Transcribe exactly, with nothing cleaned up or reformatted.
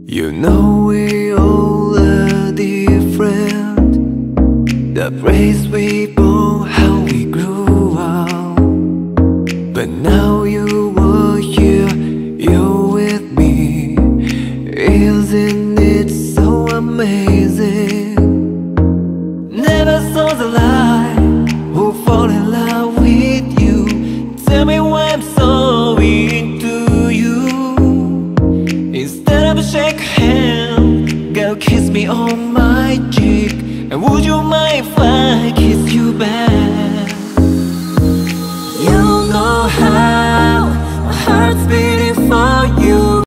You know we all are different. The place we born, how we grew up. But now you are here, you're with me. Isn't it so amazing? Never saw the light who fall in love with you. Tell me why I'm so into you. Instead of a shake hand, girl, kiss me on my cheek. And would you mind if I kiss you back? You know how my heart's beating for